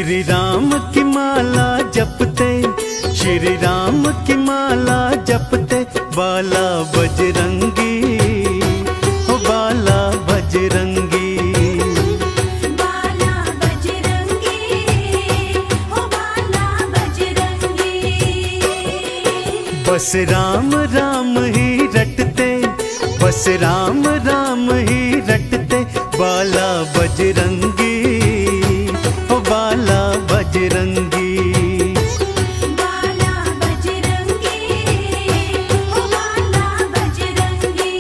श्री राम की माला जपते, श्री राम की माला जपते, बाला बजरंगी हो बाला बजरंगी, बाला बजरंगी हो बाला बजरंगी। बस राम राम ही रटते, बस राम राम ही रटते, बाला बजरंगी हो बाला बजरंगी, बाला बजरंगी हो बाला बजरंगी।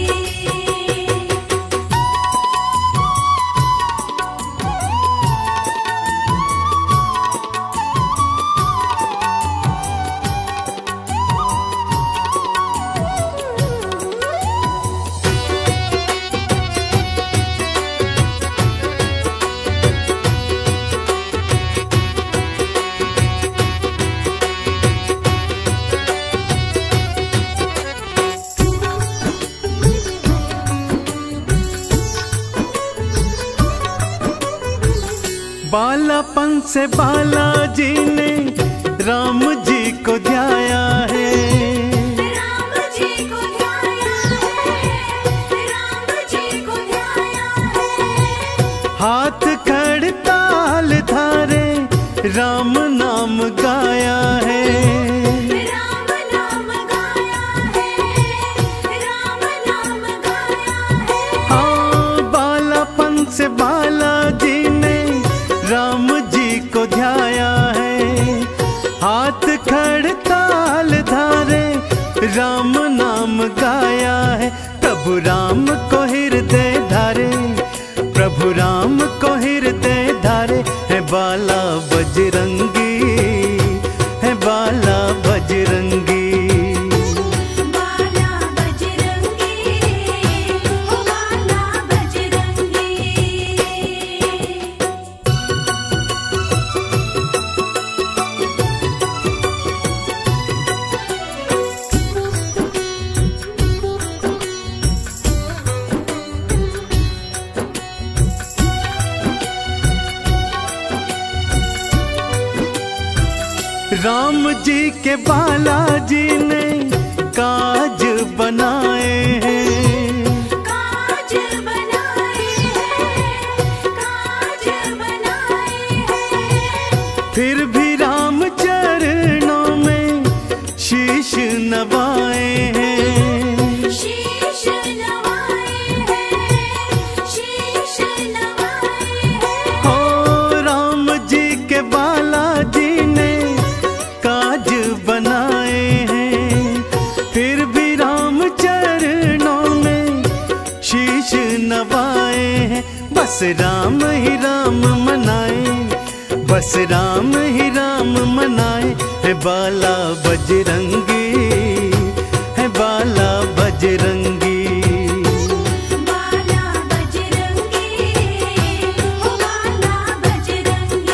बालापन से बालाजी ने राम जी को ध्याया है, राम जी को ध्याया है, राम जी को ध्याया है। हाथ खड़ताल धारे राम नाम गाया है, राम नाम गाया है, राम नाम गाया है। हाँ बालापन से बालाजी ने राम जी को ध्याया है, हाथ खड़ताल धारे राम नाम गाया है। प्रभु राम को हृदय धारे, प्रभु राम को हृदय धारे, है बाला बजरंगी, है बाला बजरंगी, बाला बजरंगी हो बाला बजरंगी। राम जी के बालाजी ने काज बनाए हैं, काज बनाए हैं, काज बनाए हैं। फिर भी राम चरणों में शीश नवाए हैं, शीश नवाए हैं, शीश नवाए हैं। हो राम जी के बालाजी ने काज बनाए हैं, फिर भी राम चरणों में शीश नवाए हैं। बस राम ही राम मनाए, बस राम ही राम मनाए, है बाला बजरंगी, है बाला बजरंगी, बाला बजरंगी हो बाला बजरंगी।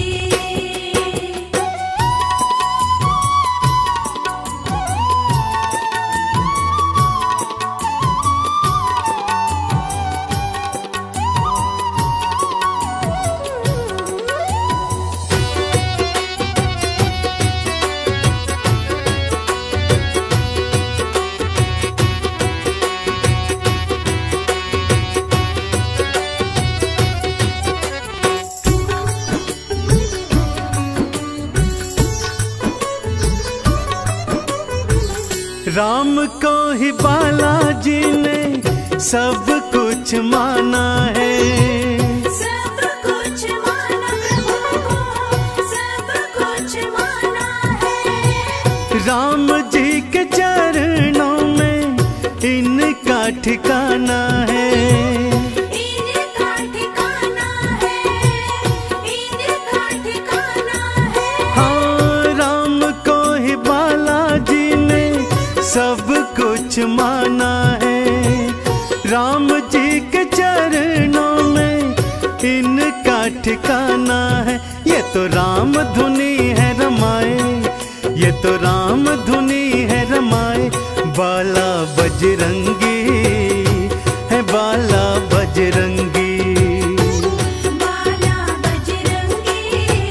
राम को ही बालाजी ने सब कुछ माना है, सब कुछ माना प्रभु को, सब कुछ माना है। राम जी के चरणों में इनका ठिकाना है, इनका ठिकाना है, इनका ठिकाना है। हाँ राम को ही बालाजी ने सब कुछ माना है, राम जी के चरणों में इनका ठिकाना है। ये तो राम धुनी है रमाए, ये तो राम धुनी है रमाए, बाला बजरंगी है बाला बजरंगी, बाला बजरंगी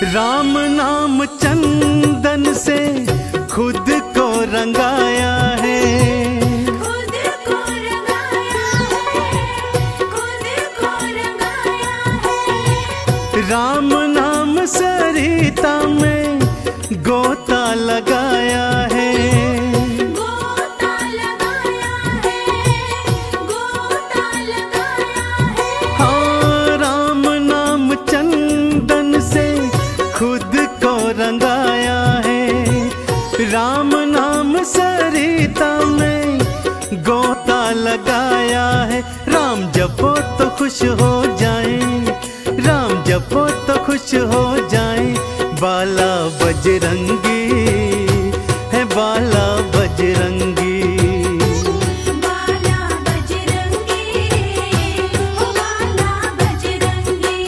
राम नाम चंदन से खुद को रंगाया है, खुद को रंगाया है, खुद को रंगाया है। राम नाम सरिता में गोता लगाया है, गोता लगाया है, गोता लगाया है। हाँ राम नाम चंदन से खुद को रंगाया है, राम नाम सरिता में गोता लगाया है। राम जपो तो खुश हो जाए, राम जपो तो खुश हो जाए। बाला बजरंगी है, बाला बजरंगी। बाला बजरंगी, ओ बाला बजरंगी।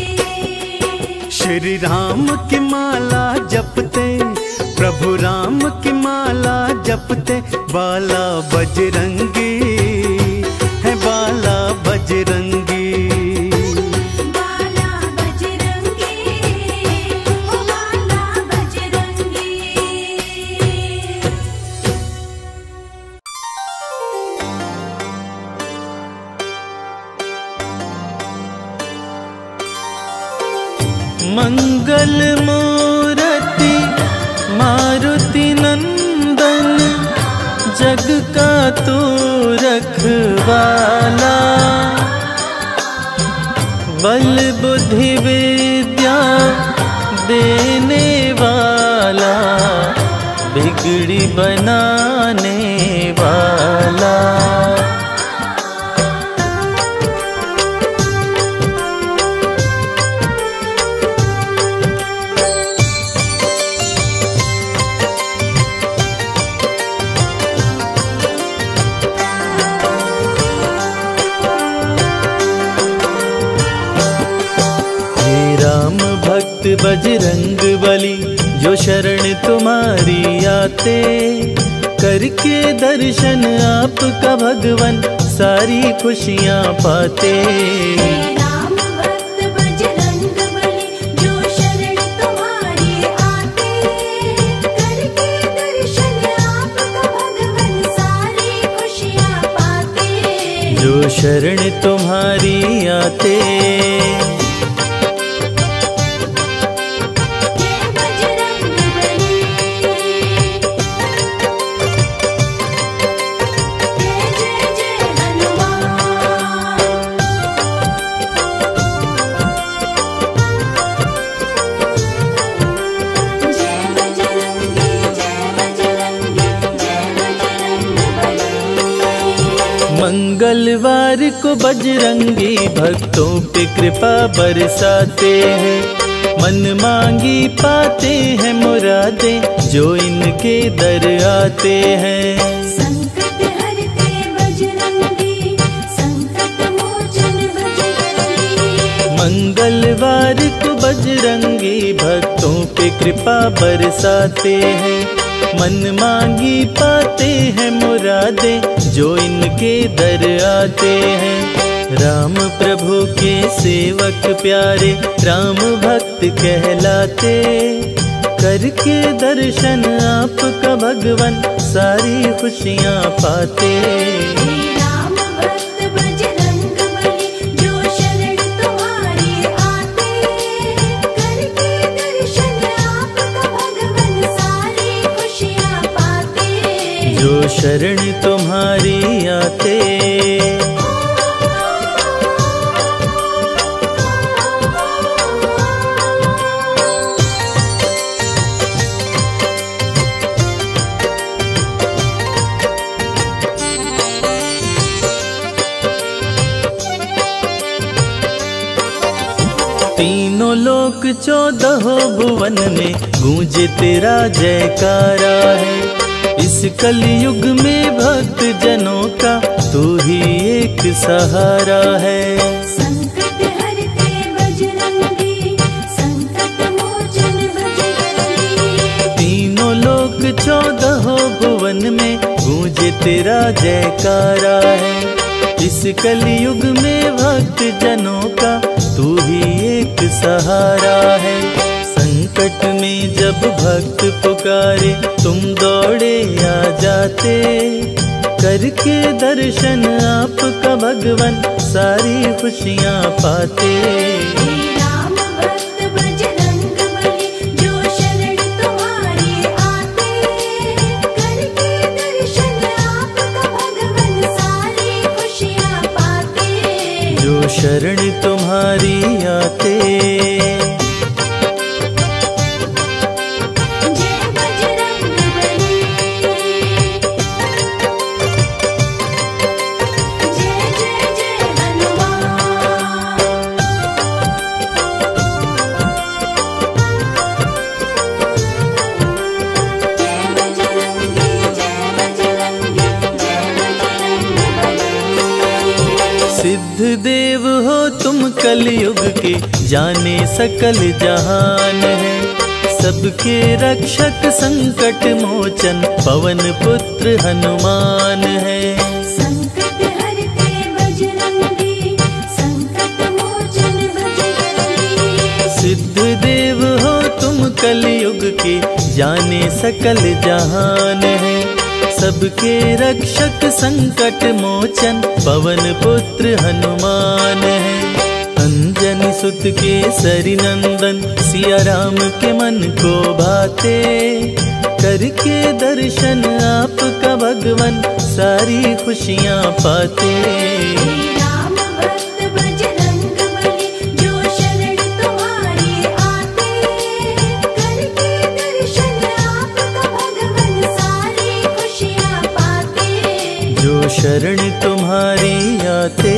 श्री राम की माला जपते, प्रभु राम की माला जपते। बाला बजरंगी है, बाला बजरंगी। बाला बजरंगी, ओ बाला बजरंगी। मंगल मूर्ति मारुति नंदन, जग का तू रखवाला। बल बुद्धि विद्या देने वाला, बिगड़ी बनाने वाला। भक्त बजरंग बली, जो शरण तुम्हारी आते। करके दर्शन आपका भगवन, सारी खुशियाँ पाते। राम भक्त बजरंग बली, जो शरण तुम्हारी आते। करके दर्शन आपका भगवन, सारी खुशियाँ पाते। जो शरण तुम्हारी आते। मंगलवार को बजरंगी भक्तों पे कृपा बरसाते हैं। मन मांगी पाते हैं मुरादे, जो इनके दर आते हैं। संकट हरते बजरंगी, संकट मोचन बजरंगी। मंगलवार को बजरंगी भक्तों पे कृपा बरसाते हैं। मन मांगी पाते हैं मुरादे, जो इनके दर आते हैं। राम प्रभु के सेवक प्यारे, राम भक्त कहलाते। करके दर्शन आपका भगवन, सारी खुशियाँ पाते। राम भक्त बजरंग बली, जो शरण तुम्हारी आते। करके दर्शन आपका भगवन, सारी खुशियाँ पाते। जो शरण तुम्हारी आते। तीनों लोक 14 भुवन में गूंजे तेरा जयकारा है। इस कलयुग में भक्त जनों का तू ही एक सहारा है। संकट हरते बजरंगी, संकट मोचन बजरंगी। तीनों लोक 14 भुवन में गूंजे तेरा जयकारा है। इस कलयुग में भक्त जनों का तू ही एक सहारा है। संकट में जब भक्त पुकारे तुम दौड़े आ जाते, करके दर्शन आपका भगवन सारी खुशियाँ पाते। राम भक्त बजरंग बली जो शरण तुम्हारी आते, करके दर्शन आपका भगवन सारी खुशियाँ पाते। जो शरण तुम्हारी आते। जय बजरंग बली, जय जय जय हनुमान। जय बजरंगी, जय बजरंगी, जय बजरंग बली। सिद्ध देव हो तुम कलयुग के, जाने सकल जहान है। सबके रक्षक संकट मोचन पवन पुत्र हनुमान है। संकट हरते बजरंगी, संकट मोचन बजरंगी। सिद्ध देव हो तुम कलयुग के, जाने सकल जहान है। सबके रक्षक संकट मोचन पवन पुत्र हनुमान है। अंजनी सुत के सरी नंदन सिया राम के मन को भाते, करके दर्शन आपका भगवन सारी खुशियाँ पाते। राम भक्त बजरंग बली जो शरण तुम्हारी आते, करके दर्शन आपका भगवन सारी खुशियाँ पाते। जो शरण तुम्हारी आते।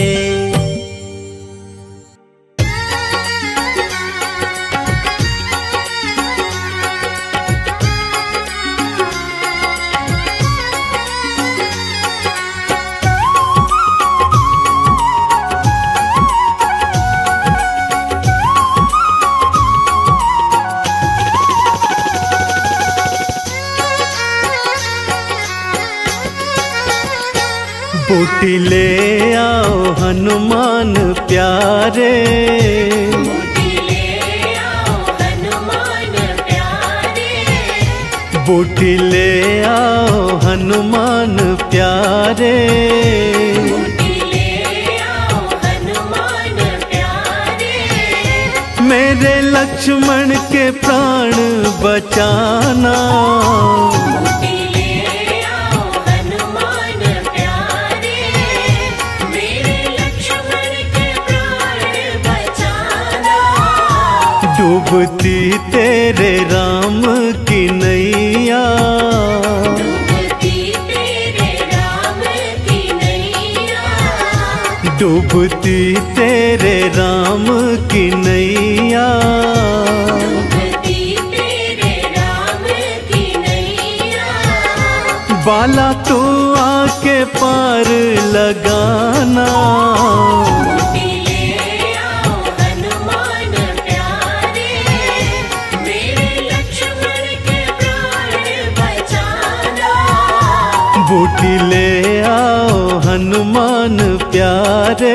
बूटी ले आओ हनुमान प्यारे, बूटी ले आओ हनुमान प्यारे। बूटी ले आओ हनुमान प्यारे। बूटी ले आओ हनुमान प्यारे। मेरे लक्ष्मण के प्राण बचाना, बूटी ले आओ हनुमान प्यारे। मेरे लक्ष्मण के प्राण बचाना। डूबती तेरे राम की नैया, डूबती तेरे राम की नैया। डूबती तेरे राम की नैया। डूबती तेरे राम की नैया। बाला तू आके पार लगाना, बूटी ले आओ हनुमान प्यारे। मेरे लक्ष्मण के प्राण बचाना। बूटी ले आओ हनुमान प्यारे।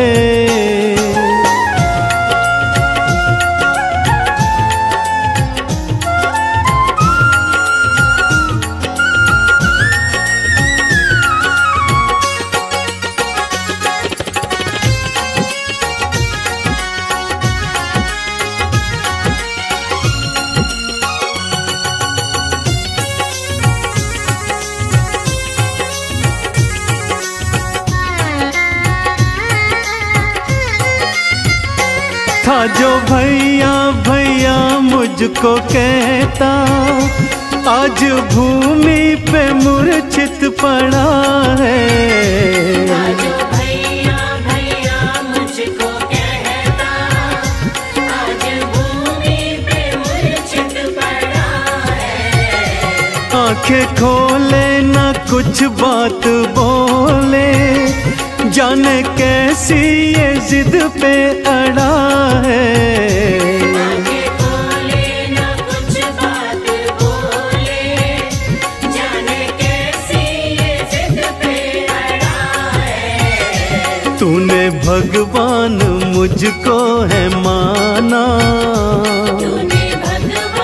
था जो भैया भैया मुझको कहता, आज भूमि पे मूर्छित पड़ा है। आज भैया भैया मुझको कहता, आज भूमि पे मूर्छित पड़ा है। आंखें खोले ना कुछ बात बोले, जाने कैसी ये जिद पे अड़ा है। आंखें खोले ना कुछ बात बोले, जाने कैसी ये जिद पे अड़ा है। तूने भगवान मुझको है माना, तूने भगवान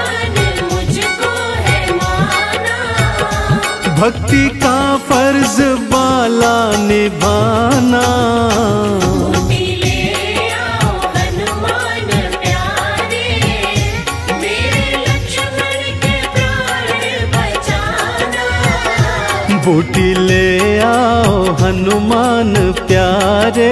भक्ति का फर्ज बाला निभाना। बूटी ले आओ हनुमान प्यारे, मेरे लक्ष्मण के प्राण बचाना। बूटी ले आओ हनुमान प्यारे।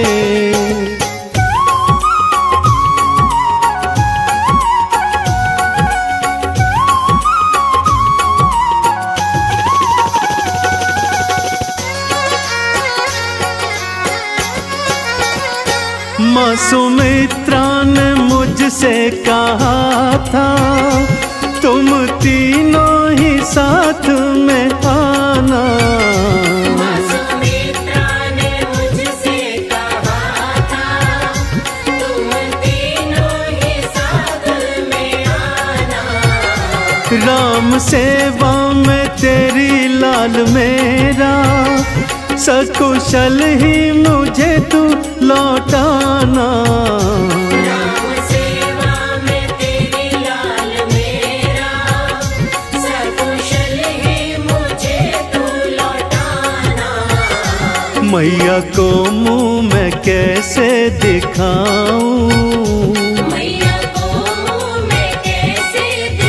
माँ सुमित्रा ने मुझसे कहा था तुम तीनों ही साथ में आना। माँ सुमित्रा ने मुझसे कहा था तुम तीनों ही साथ में आना। राम सेवा में तेरी लाल मेरा, सकुशल ही मुझे तू लौटाना। राम सेवा में तेरी लाल मेरा, सकुशल ही मुझे तू लौटाना। मैया को मुँह मैं कैसे दिखाऊं, मैया को मुँह मैं कैसे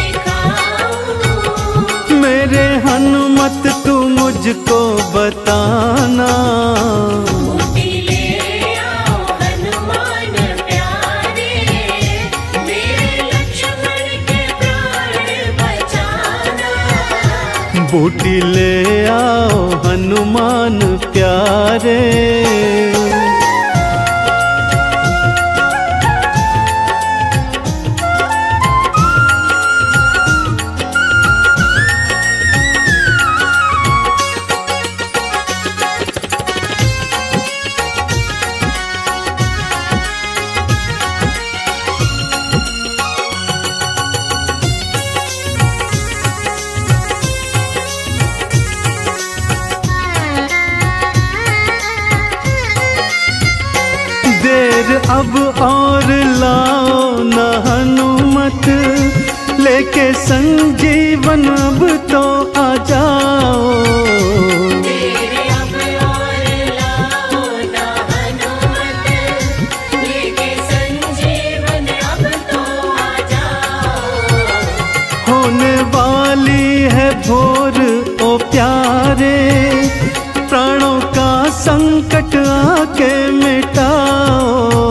दिखाऊं। मेरे हनुमत तू मुझको बताना। बूटी ले आओ हनुमान प्यारे, मेरे लक्ष्मण के प्राण बचाना। बूटी ले आओ हनुमान प्यारे। देर अब और लाओ न हनुमत, लेके संजीवन अब तो आ जाओ। तेरे अब और लाओ ना हनुमत, लेके संजीवन अब तो आ जाओ। होने वाली है भोर ओ प्यारे, प्राणों का संकट आके मिटाओ।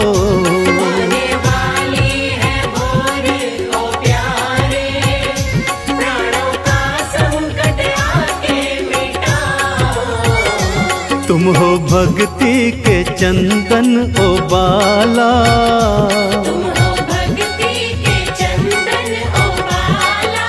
होने वाली है भोर ओ प्यारे, प्राणों का संकट आके मिटाओ। तुम हो भक्ति के चंदन ओ बाला, तुम हो भक्ति के चंदन ओ बाला।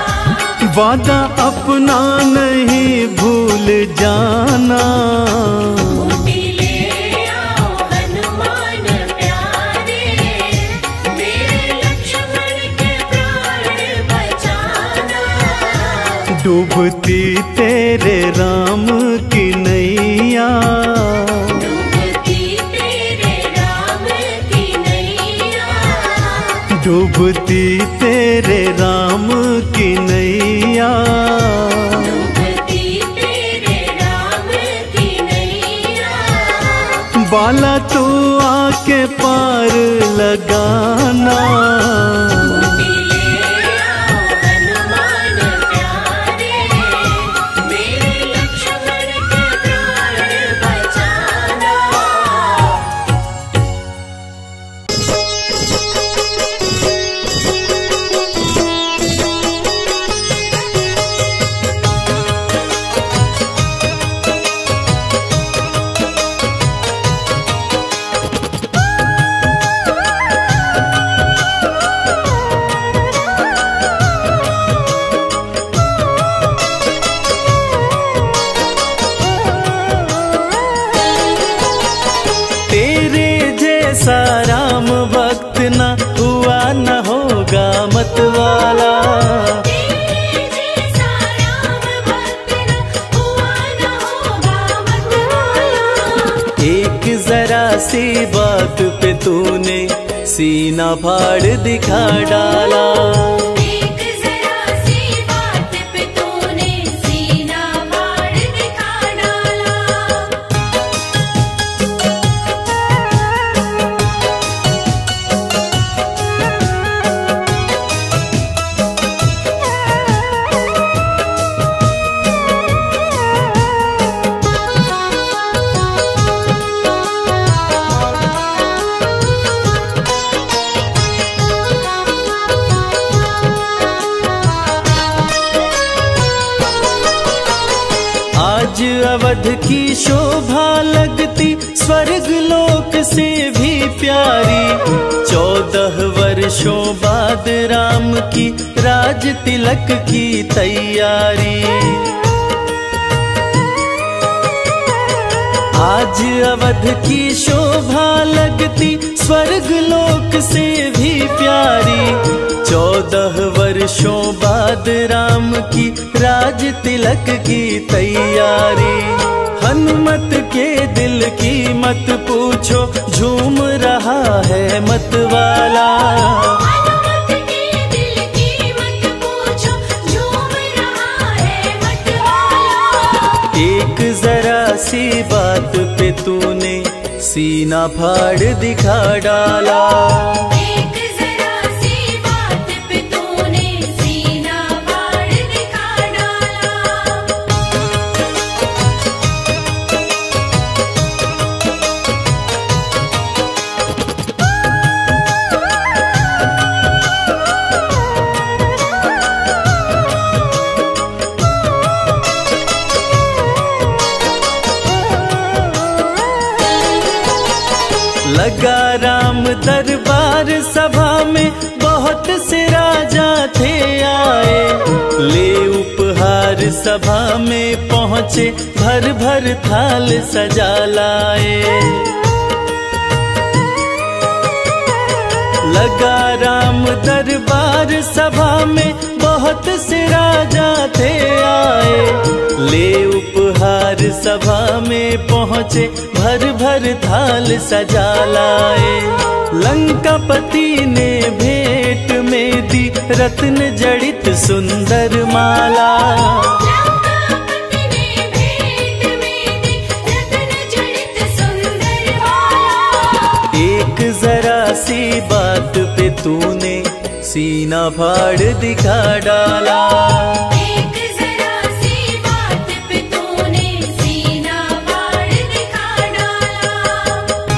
वादा अपना नहीं भूल जाना। बूटी ले आओ हनुमान प्यारे, मेरे लक्ष्मण के प्राण बचाना। डूबती तेरे राम की नैया, डूबती तेरे राम की नैया, डूबती तेरे राम की नैया। डूबती तेरे राम की नैया। बाला तू आके पार लगाना। बूटी ले आओ हनुमान प्यारे, मेरे लक्ष्मण के प्राण बचाना। राम भक्त न हुआ न होगा मतवाला। तेरे जैसा राम भक्त न हुआ न होगा मतवाला। एक जरा सी बात पे तूने सीना फाड़ दिखा डाला। एक जरा सी बात पे तूने सीना अवध की शोभा लगती स्वर्ग लोक से भी प्यारी। 14 वर्षों बाद राम की राज तिलक की तैयारी। आज अवध की शोभा लगती स्वर्ग लोक से भी प्यारी। 14 वर्षों बाद राम की राज तिलक की तैयारी। हनुमत के दिल की मत पूछो, झूम रहा है मतवाला। हनुमत के दिल की मत पूछो, झूम रहा है मतवाला। एक जरा सी बात पे तूने सीना फाड़ दिखा डाला। एक जरा सी बात पे तूने सीना फाड़ दिखा डाला। लगा राम दरबार सभा में बहुत से राजा थे आए। ले उपहार सभा में पहुँचे, भर भर थाल सजा लाए। लगा राम दरबार सभा में बहुत से राजा थे आए। ले उपहार सभा में पहुँचे, भर भर थाल सजा लाए। लंकापति ने भेंट में दी रत्न जड़ित सुंदर माला। लंकापति ने भेंट में दी रत्न जड़ित सुंदर माला। एक जरा सी बात पे तूने सीना फाड़ दिखा डाला। एक जरा सी बात पे तूने सीना फाड़ दिखा डाला।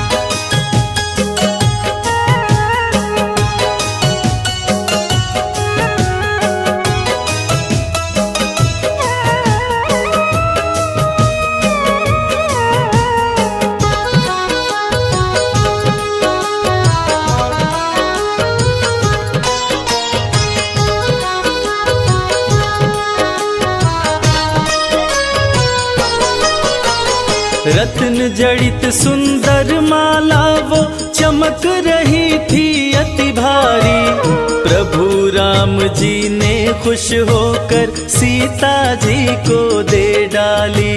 रत्न जड़ित सुंदर माला वो चमक रही थी अति भारी। प्रभु राम जी ने खुश होकर सीता जी को दे डाली।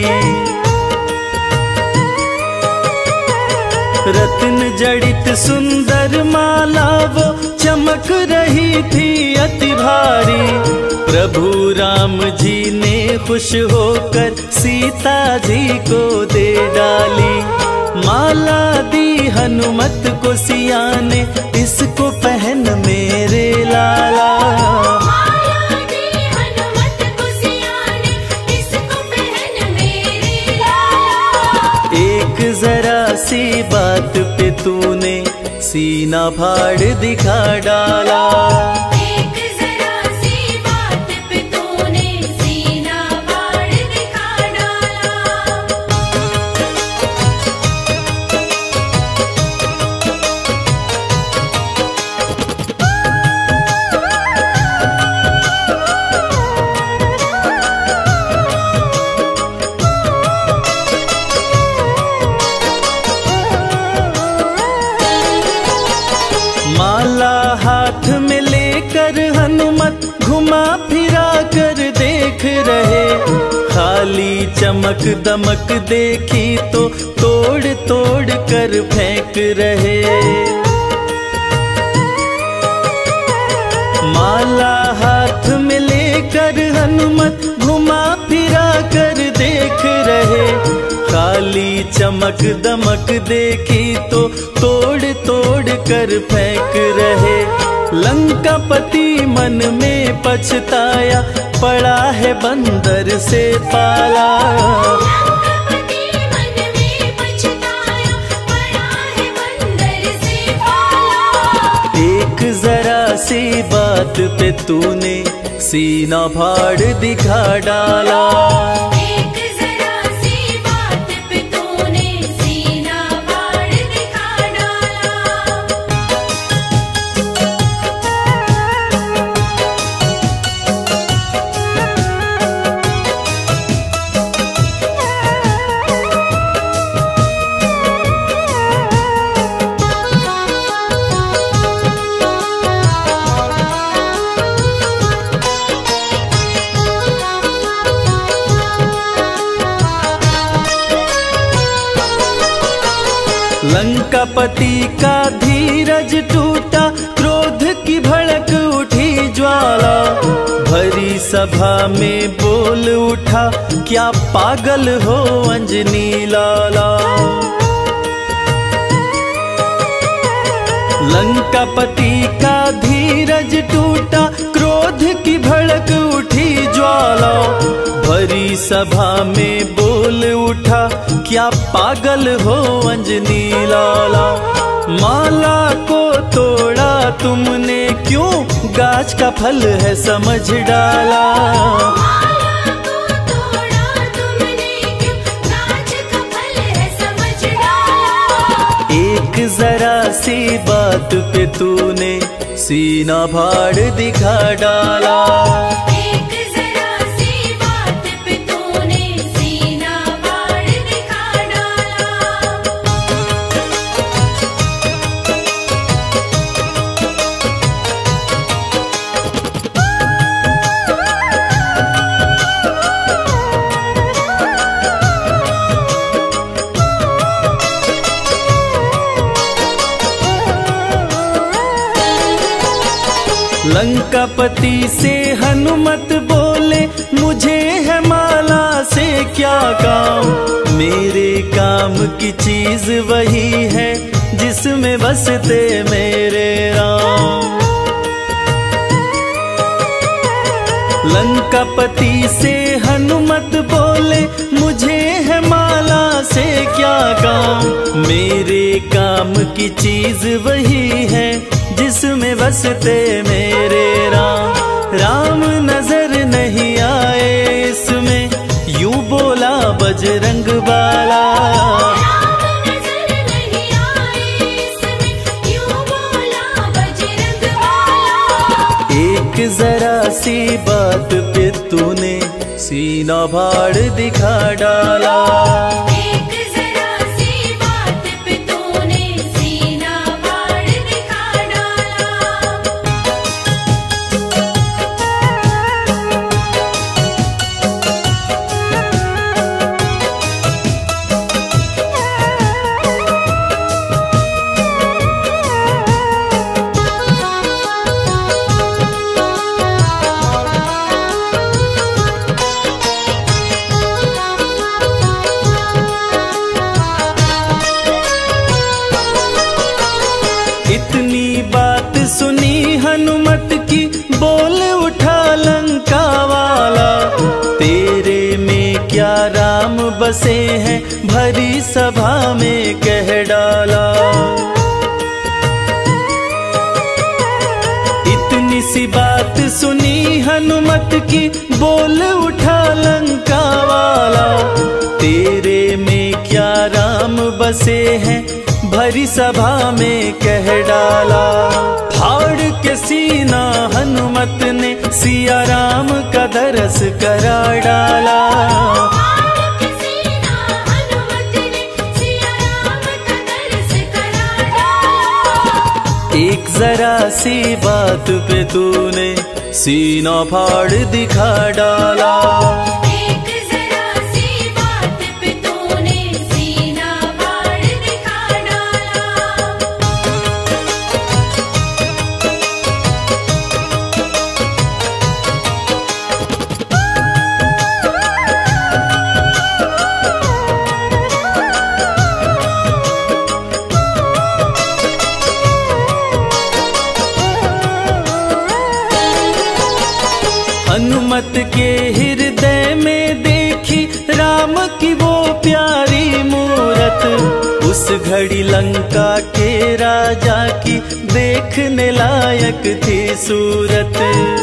रत्न जड़ित सुंदर माला वो चमक रही थी अति भारी। प्रभु राम जी ने खुश होकर सीता जी को दे डाली। माला दी हनुमत को सिया ने, इसको पहन मेरे लाला। माला दी हनुमत को सिया ने, इसको पहन मेरे लाला। एक जरा सी बात पे तूने सीना फाड़ दिखा डाला। एक जरा सी बात पे तूने सीना फाड़ दिखा डाला। माला हाथ में लेकर हनुमत घुमा फिरा कर देख रहे। खाली चमक दमक देखी तो तोड़ तोड़ कर फेंक रहे। माला हाथ में लेकर हनुमत घुमा फिरा कर देख रहे। खाली चमक दमक देखी तो तोड़ तोड़ कर फेंक रहे। लंकापति मन में पछताया, पड़ा है बंदर से पाला। लंकापति मन में पछताया, पड़ा है बंदर से पाला। एक जरा सी बात पे तूने सीना फाड़ दिखा डाला। एक जरा सी लंकापति का धीरज टूटा, क्रोध की भड़क उठी ज्वाला, भरी सभा में बोल उठा, क्या पागल हो अंजनी लाला। लंकापति का धीरज टूटा, क्रोध की भड़क उठी ज्वाला, भरी सभा में बोल उठा, क्या पागल हो अंजनी लाला। माला को तोड़ा तुमने क्यों, गाछ का फल है समझ डाला। माला को तोड़ा तुमने क्यों, गाछ का फल है समझ डाला। एक जरा सी बात पे तूने सीना फाड़ दिखा डाला। एक जरा सी बात पे तूने सीना फाड़ दिखा डाला। लंकापति से हनुमत बोले, मुझे है माला से क्या काम, मेरे काम की चीज वही है जिसमें बसते मेरे राम। लंकापति से हनुमत बोले, मुझे है माला से क्या काम, मेरे काम की चीज वही है जिसमें बसते मेरे राम। राम नजर नहीं आए इसमें, यूं बोला बजरंग बाला। राम नजर नहीं आए इसमें, यूं बोला बजरंग बाला। एक जरा सी बात पे तूने सीना फाड़ दिखा डाला। एक जरा सी बात पे तूने सीना फाड़ दिखा डाला। इतनी बात सुनी हनुमत की, बोल उठा लंका वाला, तेरे में क्या राम बसे हैं, भरी सभा में कह डाला। इतनी सी बात सुनी हनुमत की, बोल उठा लंका वाला, तेरे में क्या राम बसे हैं, भरी सभा में कह डाला। फाड़ के सीना हनुमत ने सिया राम का दरस करा डाला। फाड़ के सीना हनुमत ने सिया राम का दरस करा डाला। एक जरा सी बात पे तूने सीना फाड़ दिखा डाला। एक जरा सी बात पे तूने सीना फाड़ दिखा डाला। हनुमत के हृदय में देखी राम की वो प्यारी मूरत, उस घड़ी लंका के राजा की देखने लायक थी सूरत।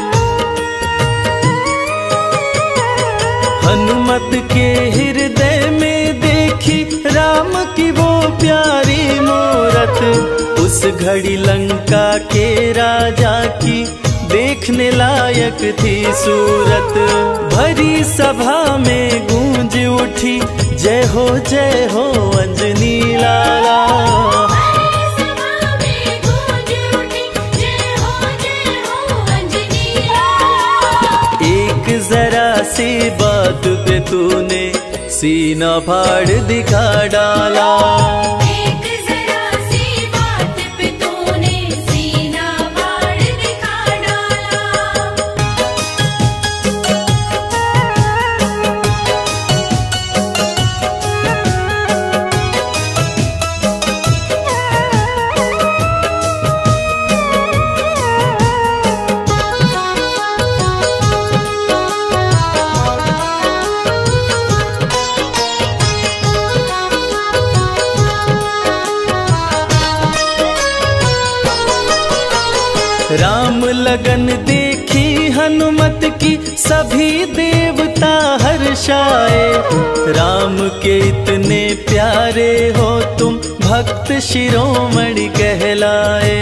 हनुमत के हृदय में देखी राम की वो प्यारी मूरत, उस घड़ी लंका के राजा की देखने लायक थी सूरत। भरी सभा में गूंज उठी, जय हो अंजनी लाला। भरी सभा में गूंज उठी, जय हो अंजनी लाला। एक जरा सी बात पे तूने सीना फाड़ दिखा डाला। एक राम लगन देखी हनुमत की सभी देवता हर्षाए। राम के इतने प्यारे हो तुम भक्त शिरोमणि कहलाए।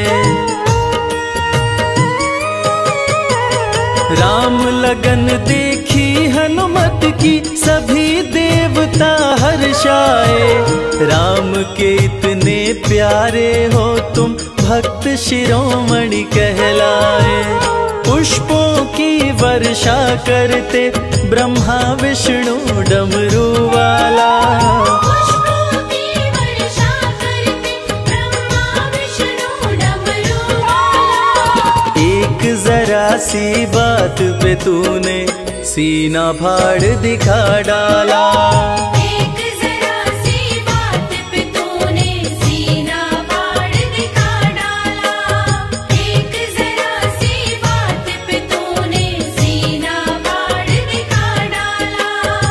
राम लगन देखी हनुमत की सभी देवता हर्षाए। राम के इतने प्यारे हो तुम भक्त शिरोमणि कहलाए। पुष्पों की वर्षा करते ब्रह्मा विष्णु डमरू वाला। पुष्पों की वर्षा करते ब्रह्मा विष्णु डमरू वाला। एक जरा सी बात पे तूने सीना फाड़ दिखा डाला। एक जरा सी बात पे तूने सीना फाड़ दिखा डाला। एक जरा सी बात पे तूने सीना फाड़ दिखा डाला।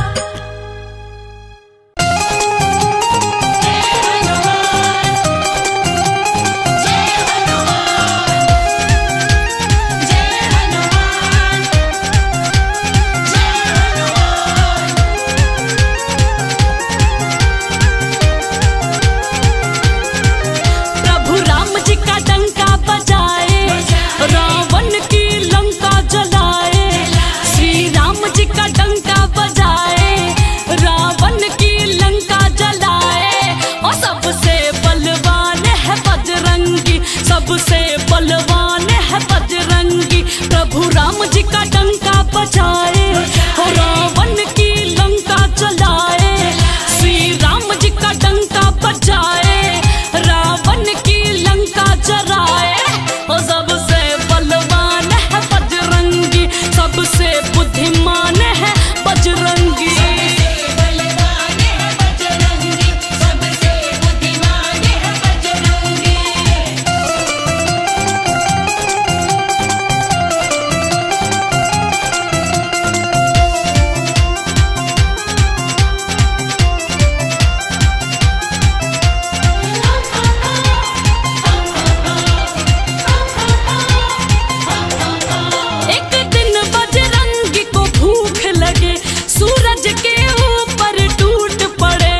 प्रभु राम जी का डंका बजाए, रावण की लंका जलाए। श्री राम जी का डंका बजाए, रावण की लंका जलाए। और सबसे बलवान है बजरंगी, सबसे बलवान है बजरंगी। प्रभु राम जी का डंका बजाए, और रावण की लंका जलाए। श्री राम जी का डंका बजाए, रावण की लंका जराए। और सबसे बलवान है बजरंगी, सबसे बुद्धिमान है बजरंगी। बलवान है बजरंगी, सबसे बुद्धिमान है बजरंगी। एक दिन बजरंगी को भूख लगे, सूरज के ऊपर टूट पड़े।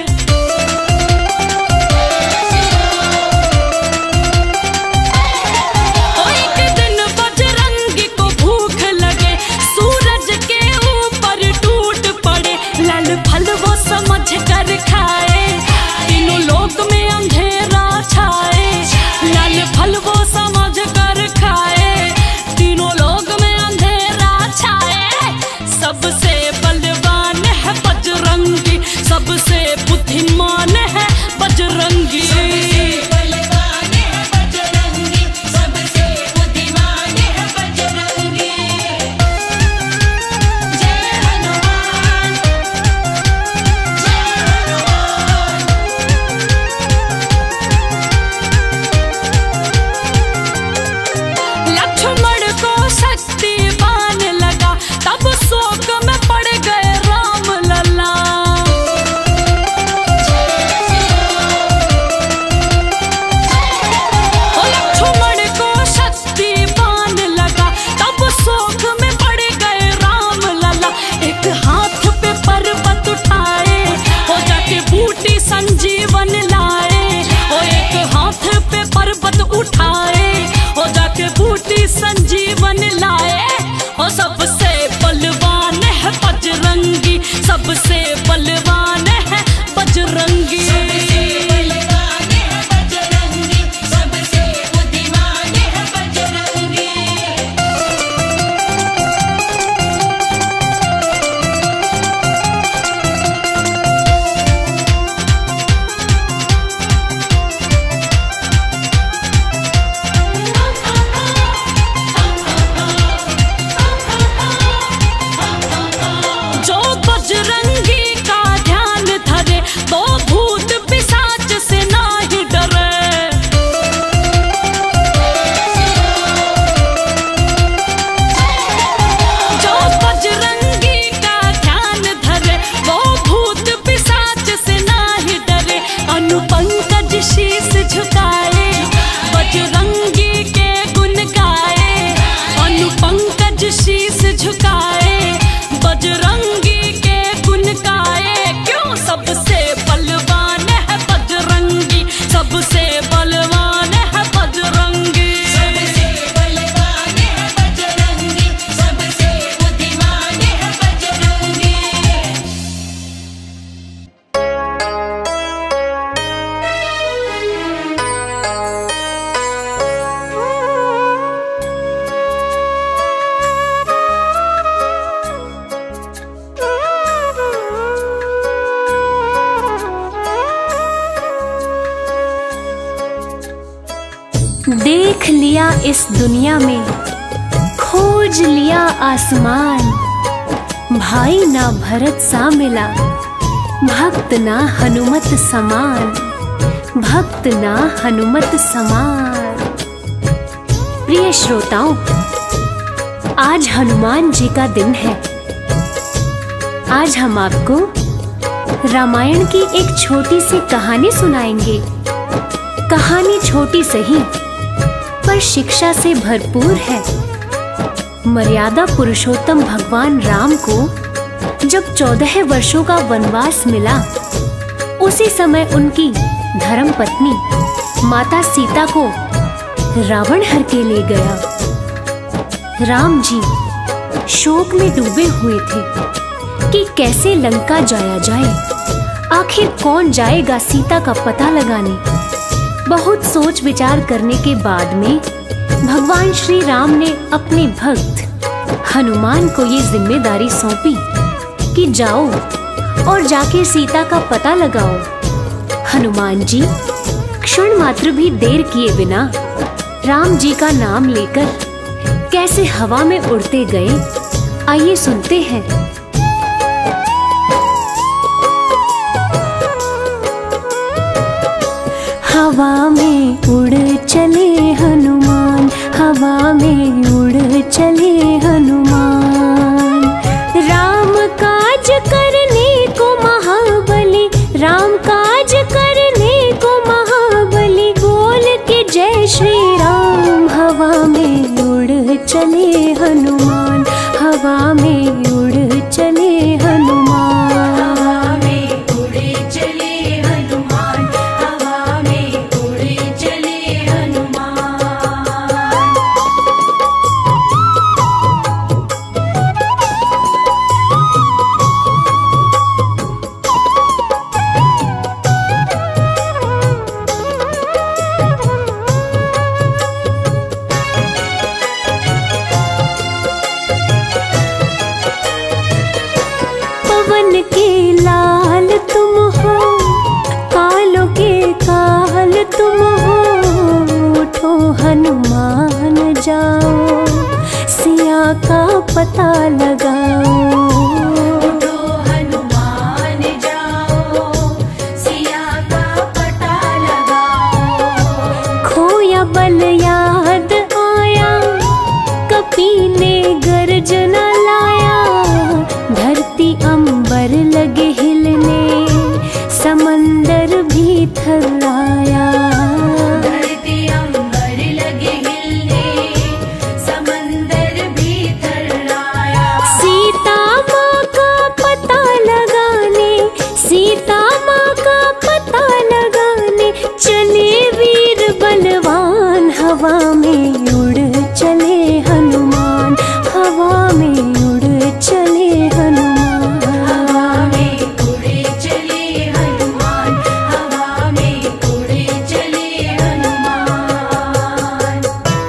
और एक दिन बजरंगी को भूख लगे, सूरज के ऊपर टूट पड़े। लाल फल वो समझ कर खाए, तीनों लोक में अंधेरा छाए। लाल फल वो समझ कर खाए, तीनों लोक में अंधेरा छाए। सबसे बलवान है बजरंगी, सबसे बुद्धिमान है बजरंगी। बलवान है बजरंगी, सबसे बुद्धिमान है बजरंगी। जय हनुमान, जय हनुमान। लक्ष्मण को शक्तिवान लगा, तब शोक में पड़ गए राम लला। ओ लक्ष्मण को शक्तिवान लगा, तब शोक में पड़ गए राम लला। एक हाथ पे पर्वत उठाए, हो जाके बूटी संजीवन लाए। ओ एक हाथ पे पर्वत उठाए, हो जाके बूटी संजीवन लाए। और सबसे बलवान है बजरंगी, सबसे बलवान है बजरंगी। बलवान है बजरंगी, सबसे बुद्धिमान है बजरंगी। जो बजरंगी का ध्यान धरे, वो भूत पिशाच से नाही डरे। जो बजरंगी का ध्यान धरे, वो भूत पिशाच से नाही डरे। अनुपंकज शीस झुकाए, बजरंगी के गुण गाए। सबसे बलवान है बजरंगी। सबसे बलवान है बजरंगी, सबसे बुद्धिमान है बजरंगी। देख लिया इस दुनिया में, खोज लिया आसमान, भाई ना भरत सा मिला, भक्त ना हनुमत समान, भक्त ना हनुमत समान। प्रिय श्रोताओं, आज हनुमान जी का दिन है। आज हम आपको रामायण की एक छोटी सी कहानी सुनाएंगे। कहानी छोटी सही पर शिक्षा से भरपूर है। मर्यादा पुरुषोत्तम भगवान राम को जब 14 वर्षों का वनवास मिला, उसी समय उनकी धर्म पत्नी माता सीता को रावण हर के ले गया। राम जी शोक में डूबे हुए थे कि कैसे लंका जाया जाए, आखिर कौन जाएगा सीता का पता लगाने। बहुत सोच विचार करने के बाद में भगवान श्री राम ने अपने भक्त हनुमान को ये जिम्मेदारी सौंपी कि जाओ और जाके सीता का पता लगाओ। हनुमान जी क्षण मात्र भी देर किए बिना राम जी का नाम लेकर कैसे हवा में उड़ते गए, आइए सुनते हैं। हवा में उड़ चले हनुमान, हवा में उड़ चले हनुमान। राम काज करने को महाबली, राम काज करने को महाबली, बोल के जय श्री राम। हवा में उड़ चले हनुमान, हवा में उड़ चले हनुमान। हवा में उड़ चले हनुमान, हवा में उड़ चले हनुमान। पवन के लाल तुम हो, कालों के काल तुम हो, उठो हनुमान जाओ, सिया का पता लगाओ। उठो हनुमान जाओ, सिया का पता लगाओ। खोया बल याद आया, कपी ने गर्जना लाया, धरती अंबर लगे हिलने, समंदर भी थर्राया। धरती अंबर लगे हिलने, समंदर भी थर्राया। सीता माँ का पता लगाने, सीता माँ का पता लगाने, चले वीर बलवान। हवा में उड़ चले हनुमान, हवा में उड़ चले हनुमान। हवा में उड़ चले हनुमान, हवा में उड़ चले हनुमान।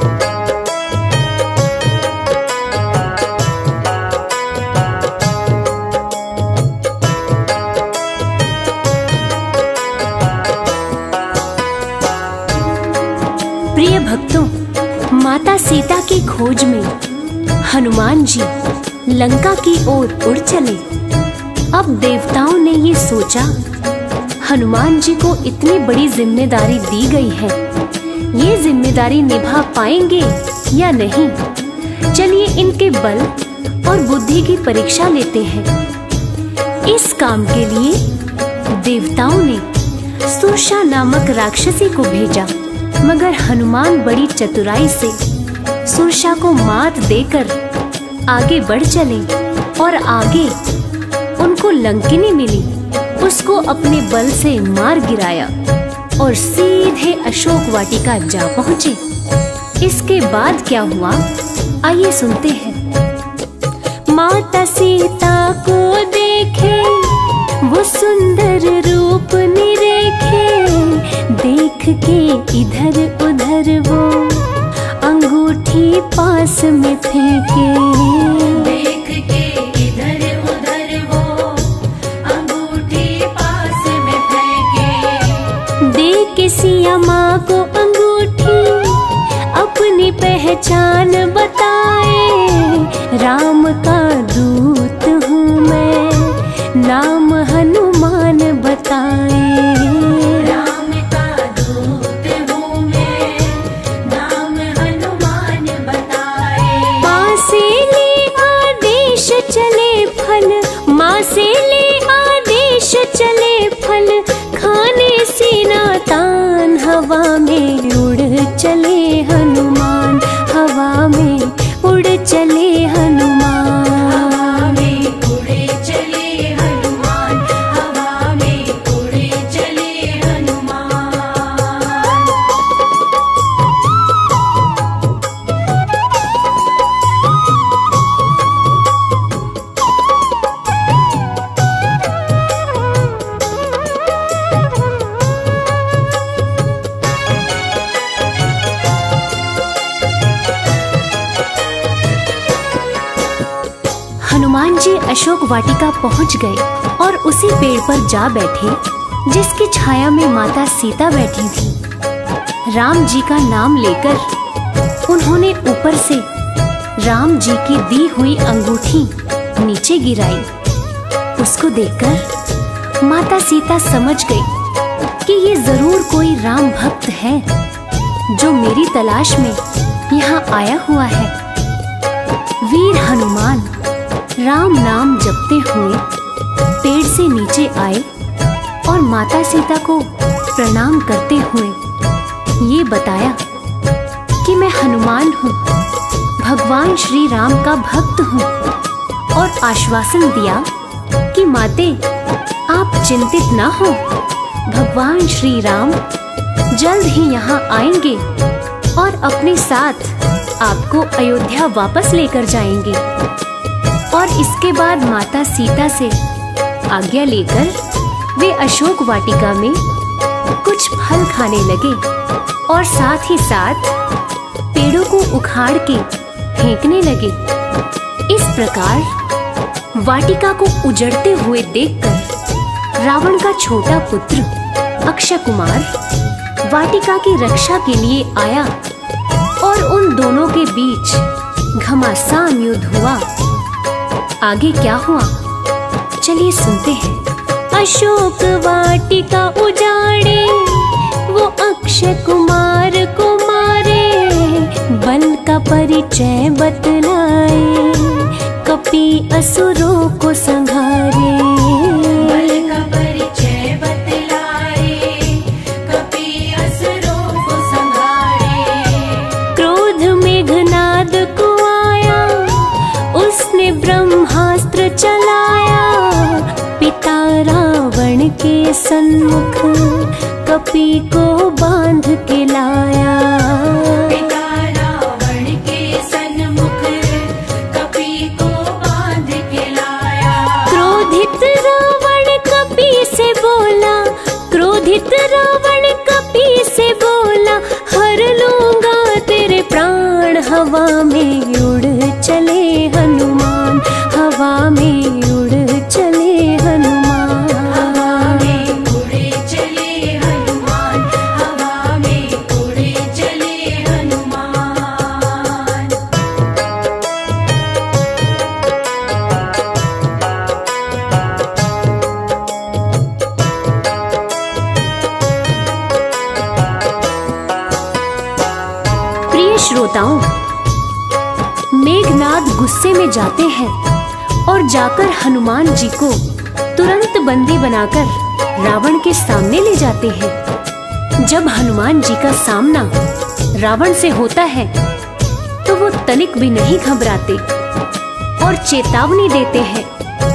प्रिय भक्तों, माता सीता की खोज में हनुमान जी लंका की ओर उड़ चले। अब देवताओं ने ये सोचा, हनुमान जी को इतनी बड़ी जिम्मेदारी दी गई है, ये जिम्मेदारी निभा पाएंगे या नहीं। चलिए इनके बल और बुद्धि की परीक्षा लेते हैं। इस काम के लिए देवताओं ने सुरसा नामक राक्षसी को भेजा, मगर हनुमान बड़ी चतुराई से सुरसा को मात देकर आगे बढ़ चले और आगे उनको लंकिनी मिली, उसको अपने बल से मार गिराया। और सीधे अशोक वाटिका जा पहुंचे। इसके बाद क्या हुआ, आइए सुनते हैं। माता सीता को देखे वो सुंदर रूप निरेखे, देख के इधर उधर वो अंगूठी पास में फेंके। देख के इधर उधर वो अंगूठी पास में फेंके। दे के सिया माँ को अंगूठी अपनी पहचान बताए, राम का दूत हूँ मैं, नाम हनुमान बताए। राम का दूत हूँ मैं, नाम हनुमान बताए। माँ से ले आदेश चले फल, माँ से ले आदेश चले फल, खाने सीना तान हवा में उड़ चले हनुमान, हवा में उड़ चले हनुमान। हवा में उड़े चले हनुमान, हवा में उड़े चले हनुमान। हनुमान जी अशोक वाटिका पहुंच गए और उसी पेड़ पर जा बैठे जिसकी छाया में माता सीता बैठी थी। राम जी का नाम लेकर उन्होंने ऊपर से राम जी की दी हुई अंगूठी नीचे गिराई। उसको देखकर माता सीता समझ गई कि ये जरूर कोई राम भक्त है जो मेरी तलाश में यहाँ आया हुआ है। वीर हनुमान राम नाम जपते हुए पेड़ से नीचे आए और माता सीता को प्रणाम करते हुए ये बताया कि मैं हनुमान हूँ, भगवान श्री राम का भक्त हूँ, और आश्वासन दिया कि माते आप चिंतित ना हो, भगवान श्री राम जल्द ही यहाँ आएंगे और अपने साथ आपको अयोध्या वापस लेकर जाएंगे। और इसके बाद माता सीता से आज्ञा लेकर वे अशोक वाटिका में कुछ फल खाने लगे और साथ ही साथ पेड़ों को उखाड़ के फेंकने लगे। इस प्रकार वाटिका को उजड़ते हुए देखकर रावण का छोटा पुत्र अक्षय कुमार वाटिका की रक्षा के लिए आया और उन दोनों के बीच घमासान युद्ध हुआ। आगे क्या हुआ, चलिए सुनते हैं। अशोक वाटिका उजाड़े वो अक्षय कुमार को मारे, बल का परिचय बतलाए कपि असुरों को संहारे। बल का परिचय बतलाए कपि असुरों को संहारे। क्रोध मेघनाद को आया उसने ब्रह्मास्त्र चलाया, पिता रावण के सन्मुख कपि को बांध के लाया। पिता रावण के सन्मुख कपि को बांध के लाया। क्रोधित रावण कपि से बोला, क्रोधित रावण कपि से बोला, हर लूंगा तेरे प्राण। हवा में उड़ चले हनुमान, हवा में उड़ चले हनुमान। हवा में उड़े चले हनुमान, हवा में उड़े चले हनुमान। प्रिय श्रोताओं, मेघनाद गुस्से में जाते हैं और जाकर हनुमान जी को तुरंत बंदी बनाकर रावण के सामने ले जाते हैं। जब हनुमान जी का सामना रावण से होता है तो वो तनिक भी नहीं घबराते और चेतावनी देते हैं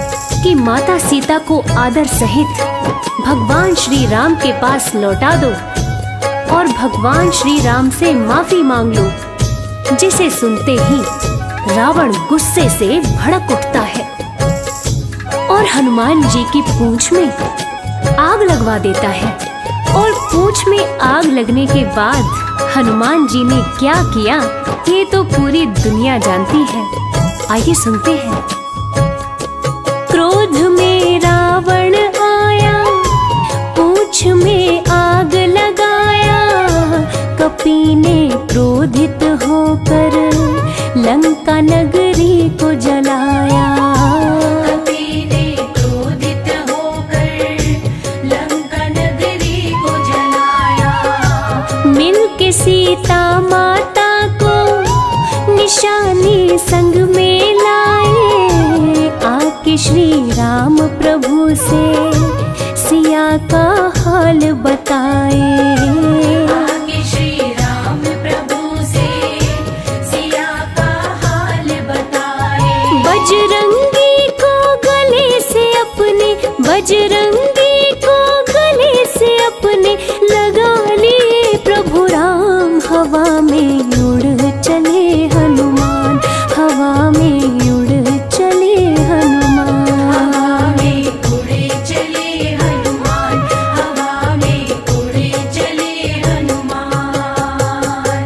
कि माता सीता को आदर सहित भगवान श्री राम के पास लौटा दो और भगवान श्री राम से माफी मांग लो। जिसे सुनते ही रावण गुस्से से भड़क उठता है और हनुमान जी की पूंछ में आग लगवा देता है। और पूंछ में आग लगने के बाद हनुमान जी ने क्या किया ये तो पूरी दुनिया जानती है। आइए सुनते हैं। क्रोध में रावण आया, पूंछ में आग लगाया, कपी ने क्रोधित होकर लंका नगरी को जलाया। कपी ने क्रोधित होकर लंका नगरी को जलाया। मिलके सीता माता को निशानी संग में लाए, आके श्री राम प्रभु से सिया का हाल बताए। आगे श्री राम प्रभु से सिया का हाल बताए। बजरंगी को गले से अपने, बजरंगी को गले से अपने लगा लिए प्रभु राम। हवा में उड़ चले हनुमान, हवा में उड़ चले हनुमान। हवा में उड़े चले हनुमान, हवा में उड़े चले हनुमान।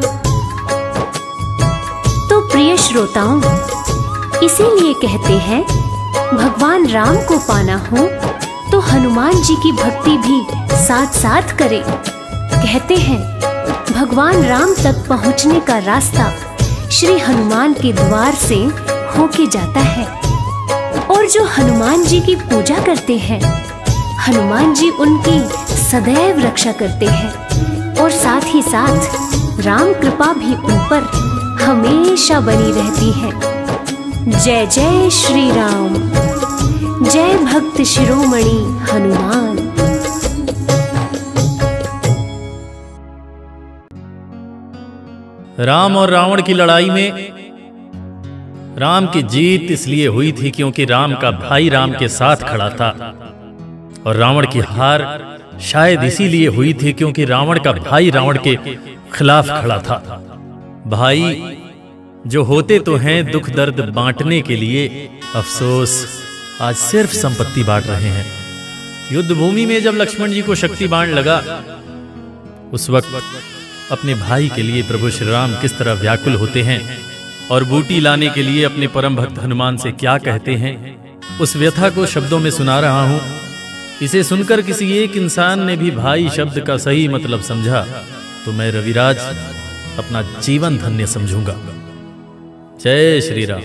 तो प्रिय श्रोताओं, इसीलिए कहते हैं भगवान राम को पाना हो तो हनुमान जी की भक्ति भी साथ साथ करें। कहते हैं भगवान राम तक पहुंचने का रास्ता श्री हनुमान के द्वार से होके जाता है। और जो हनुमान जी की पूजा करते हैं, हनुमान जी उनकी सदैव रक्षा करते हैं और साथ ही साथ राम कृपा भी उन पर हमेशा बनी रहती है। जय जय श्री राम, जय भक्त शिरोमणि हनुमान। राम और रावण की लड़ाई में राम की जीत इसलिए हुई थी क्योंकि राम का भाई राम के साथ खड़ा था, और रावण की हार शायद इसीलिए हुई थी क्योंकि रावण का भाई रावण के खिलाफ खड़ा था। भाई जो होते तो हैं दुख दर्द बांटने के लिए, अफसोस आज सिर्फ संपत्ति बांट रहे हैं। युद्ध भूमि में जब लक्ष्मण जी को शक्ति बाण लगा, उस वक्त अपने भाई के लिए प्रभु श्री राम किस तरह व्याकुल होते हैं और बूटी लाने के लिए अपने परम भक्त हनुमान से क्या कहते हैं, उस व्यथा को शब्दों में सुना रहा हूं। इसे सुनकर किसी एक इंसान ने भी भाई शब्द का सही मतलब समझा तो मैं रविराज अपना जीवन धन्य समझूंगा। जय श्री राम।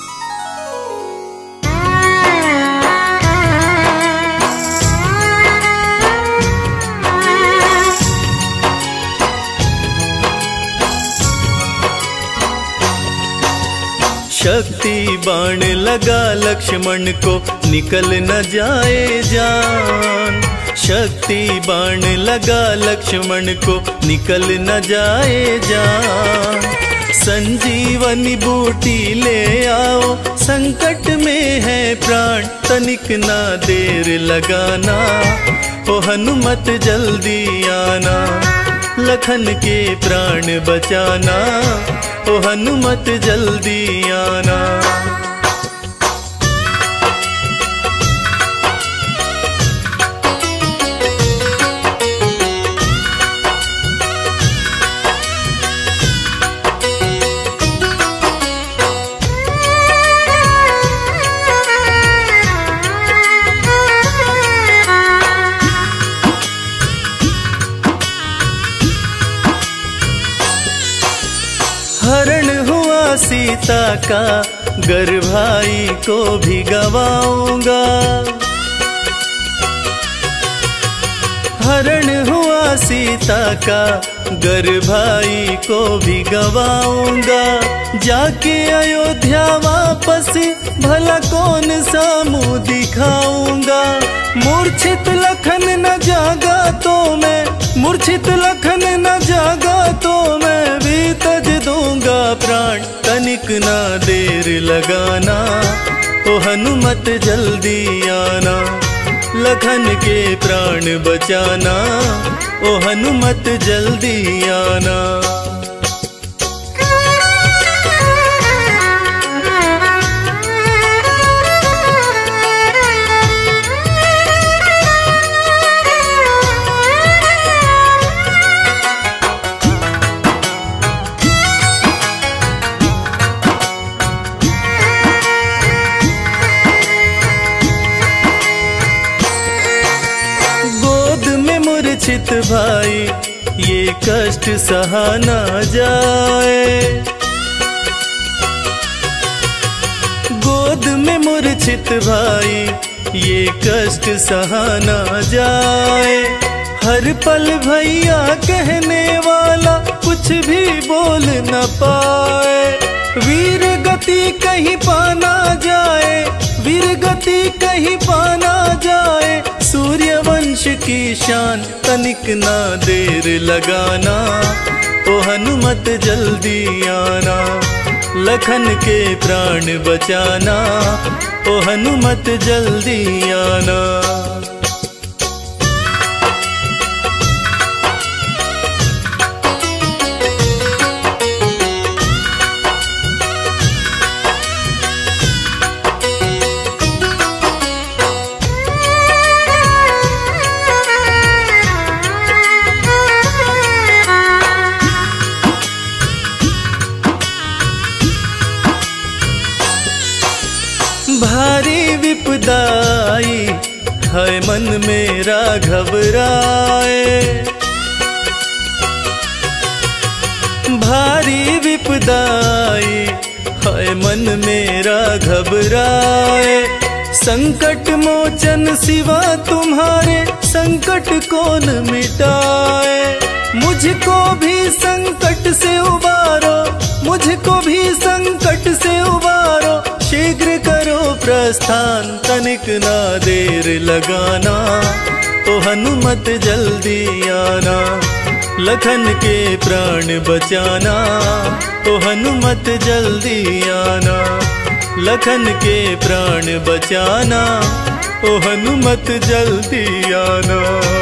शक्ति बाण लगा लक्ष्मण को निकल न जाए जान, शक्ति बाण लगा लक्ष्मण को निकल न जाए जान। संजीवनी बूटी ले आओ, संकट में है प्राण, तनिक ना देर लगाना, ओ हनुमत जल्दी आना, लखन के प्राण बचाना, ओ हनुमत जल्दी आना। हरण हुआ सीता का, गर भाई को भी गवाऊंगा। हरण हुआ सीता का, गर भाई को भी गवाऊंगा। जाके अयोध्या वापस भला कौन सा मुंह दिखाऊंगा। मूर्छित लखन न जागा तो मैं, मूर्छित लखन न जागा तो मैं भी तज दूंगा प्राण, तनिक ना देर लगाना, ओ हनुमत जल्दी आना, लखन के प्राण बचाना, ओ हनुमत जल्दी आना। मूर्छित भाई ये कष्ट सहा ना जाए, गोद में मूर्छित भाई ये कष्ट सहा ना जाए। हर पल भैया कहने वाला कुछ भी बोल न पाए, वीर गति कहीं पाना जाए, वीर गति कहीं पाना जाए। सूर्यवंश की शान तनिक ना देर लगाना, ओ हनुमत जल्दी आना, लखन के प्राण बचाना, ओ हनुमत जल्दी आना। भारी विपदाई है मन मेरा घबराए, भारी विपदाई है मन मेरा घबराए। संकट मोचन सिवा तुम्हारे संकट कौन मिटाए। मुझको भी संकट से उबारो, मुझको भी संकट से उबारो, शीघ्र करो प्रस्थान तनिक ना देर लगाना, ओ हनुमत जल्दी आना, लखन के प्राण बचाना, ओ हनुमत जल्दी आना, लखन के प्राण बचाना, ओ हनुमत जल्दी आना।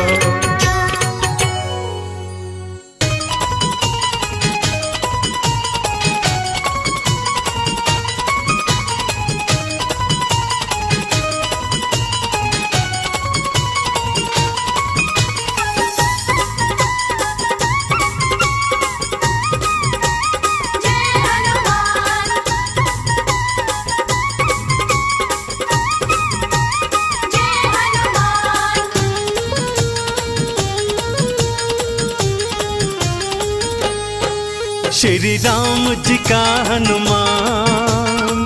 श्री राम जी का हनुमान,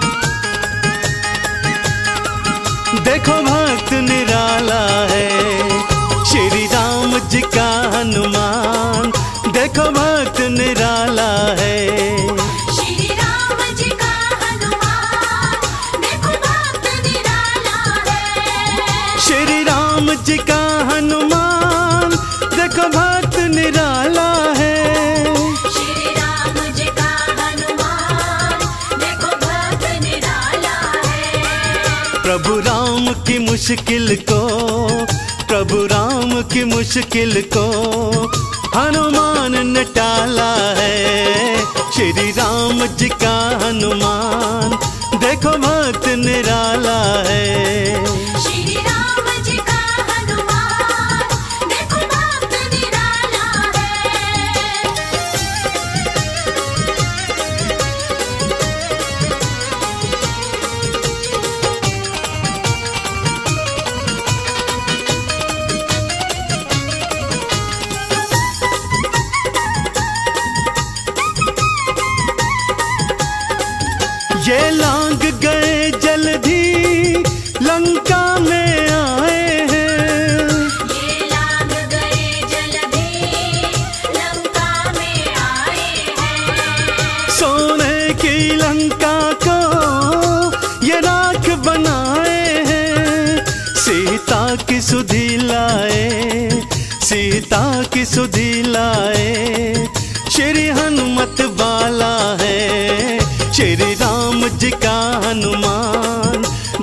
देखो भक्त निराला है। श्री राम जी का हनुमान, देखो भक्त निराला है। श्री राम जी का हनुमान, देखो भक्त निराला है। श्री राम जी का हनुमान, देखो भक्त निराला है। प्रभु राम की मुश्किल को, प्रभु राम की मुश्किल को हनुमान ने टाला है। श्री राम जी का हनुमान, देखो भक्त निराला है। श्री राम जी का हनुमान, देखो भक्त निराला है। ये लांग गए जल्दी लंका में आए हैं। ये लांग गए जल्दी लंका में आए हैं। सोने की लंका को ये राख बनाए हैं। सीता की सुधि लाए, सीता की सुधि लाए। श्री हनुमत बाला है। श्री राम जी का हनुमान,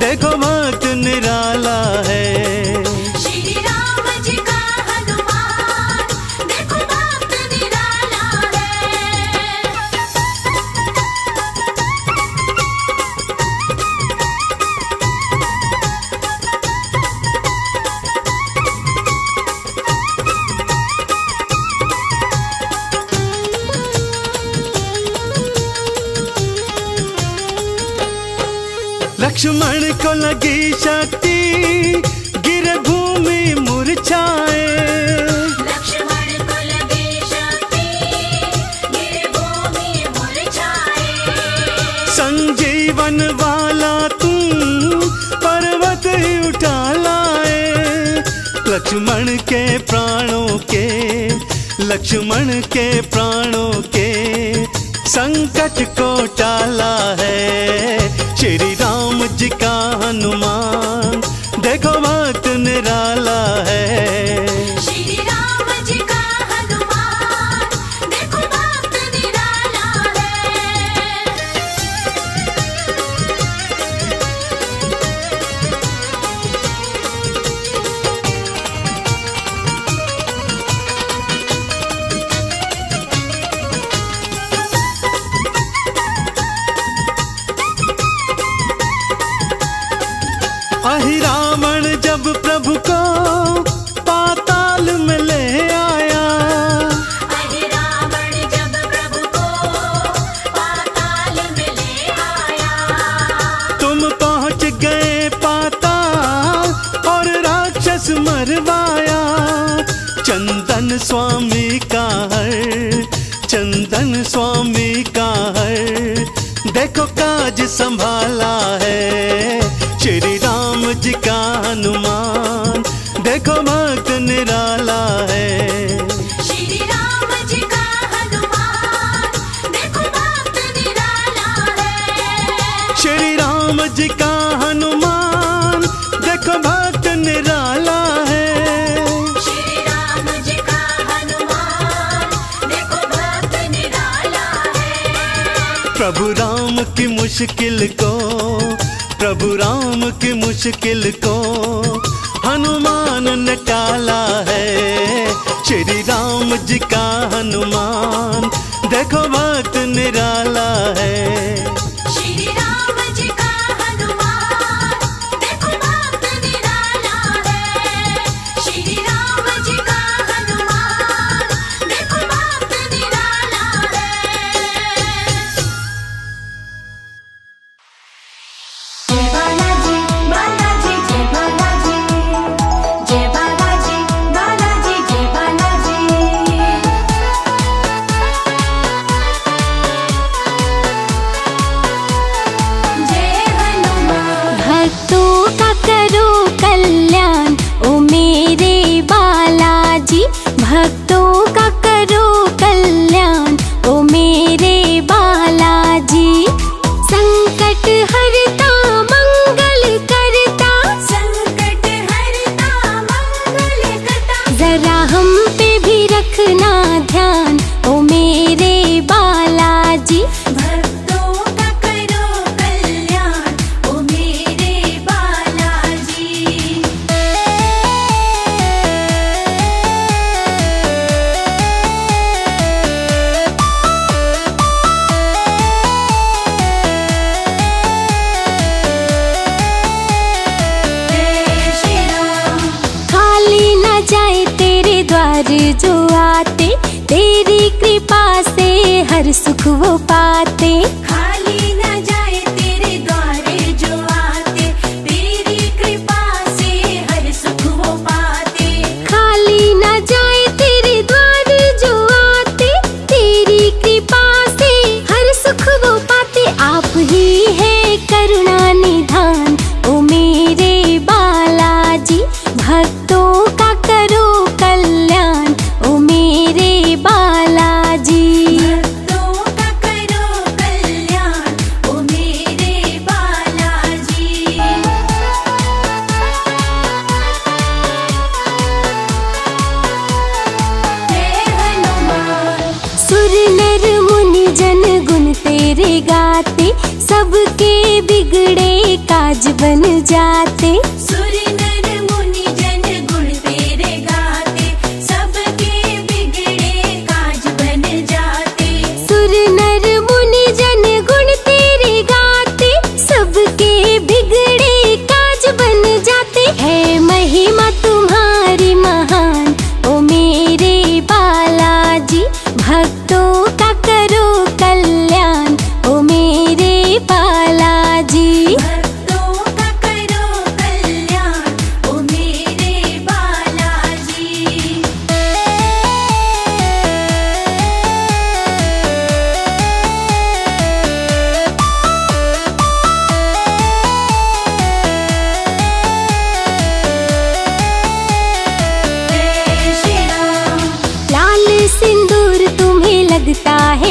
लक्ष्मण को लगी शक्ति गिर भूमि मुरझाए। लक्ष्मण को लगी शक्ति गिर भूमि मुरझाए। संजीवन वाला तुम पर्वत ही उठा लाए। लक्ष्मण के प्राणों के, लक्ष्मण के प्राणों के संकट को टाला है। श्री राम जी का हनुमान देखो भक्त निराला है। श्री राम जी का हनुमान देखो भक्त निराला है। अहि रावण जब प्रभु को पाताल में ले आया। अहि रावण जब प्रभु को पाताल में ले आया। तुम पहुंच गए पाताल और राक्षस मरवाया। चंदन स्वामी का हर, चंदन स्वामी का हर देखो काज संभाला है। श्री राम जी का हनुमान देखो भक्त निराला है। श्री राम जी का हनुमान देखो भक्त निराला है। श्री राम जी का हनुमान देखो भक्त निराला है। श्री राम जी का हनुमान देखो भक्त निराला है। प्रभु राम की मुश्किल को, प्रभु राम की मुश्किल को हनुमान ने टाला है। श्री राम जी का हनुमान देखो भक्त निराला है। श्री राम जी का हनुमान देखो भक्त निराला है। श्री राम जी का हनुमान देखो भक्त निराला है। जय बालाजी बालाजी जय बालाजी, जय बालाजी बालाजी जय बालाजी। जय हनुमान। भक्तों का करो कल्याण ओ मेरे बालाजी। भक्तों का करो कल्याण ओ मेरे बालाजी। संकट हरता मंगल करता, संकट हरता मंगल करता। जरा हम पे भी रखना ध्यान ओ मेरे बालाजी। भक्तों का करो कल्याण ओ मेरे बालाजी। जय श्री राम। खाली न जाए तेरे द्वार जो आते, तेरी कृपा से हर सुख वो पाते। खाली न जाए तेरे द्वारे जो आते, तेरी कृपा से हर सुख वो पाते। खाली न जाए तेरे द्वार जो आते, तेरी कृपा से हर सुख वो पाते। आप ही है करुणा निधान ओ मेरे बालाजी। भक्तों का करो कल्याण ओ मेरे बालाजी। भक्तों का करो कल्याण ओ मेरे बालाजी। जय हनुमान। सुर नर मुनि जन गुण तेरे गाते, सबके बिगड़े काज बन जाते। सुर नर मुनि जन गुण तेरे गाते, सबके बिगड़े काज बन जाते। सुर नर मुनि जन गुण तेरे गाते, सबके बिगड़े काज बन जाते। है महिमा तुम्हारी महान ओ मेरे बालाजी। भक्तों का करो कल्याण ओ मेरे बालाजी। भक्तों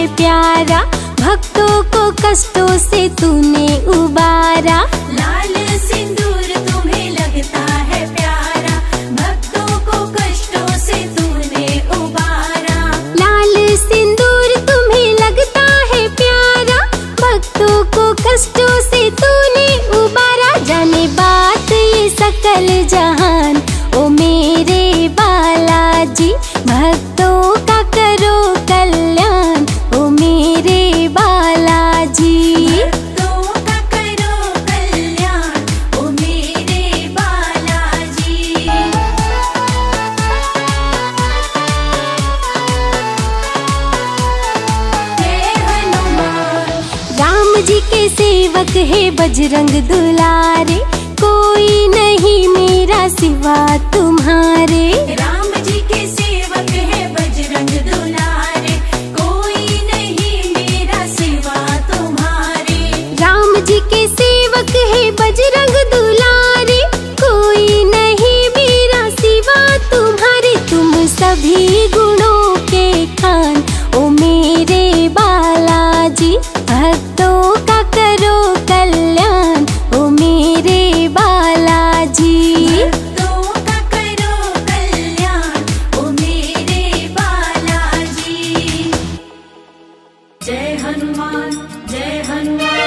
प्यारा, भक्तों को कष्टों से तूने उबारा। लाल सिंदूर तुम्हें लगता है प्यारा, भक्तों को कष्टों से तूने उबारा। लाल सिंदूर तुम्हें लगता है प्यारा, भक्तों को कष्टों से तूने उबारा। जाने बात ये सकल जहान, ओ मेरे बालाजी, भक्तों का करो कल्याण, ओ मेरे बालाजी। भक्तों का करो कल्याण, ओ मेरे बालाजी। जय हनुमान। राम जी के सेवक है बजरंग दुलारे, कोई नहीं मेरा सिवा तुम्हारे। राम जी के सेवक है बजरंग दुलारे, कोई नहीं मेरा सिवा तुम्हारे। राम जी के सेवक है बजरंग दुलारे, कोई नहीं मेरा सिवा तुम्हारे। तुम सभी गुणों के खान, ओ मेरे बालाजी, भक्तों का करो कल्याण, ओ मेरे बालाजी। भक्तों का करो कल्याण, ओ मेरे बालाजी। जय हनुमान, जय हनुमान।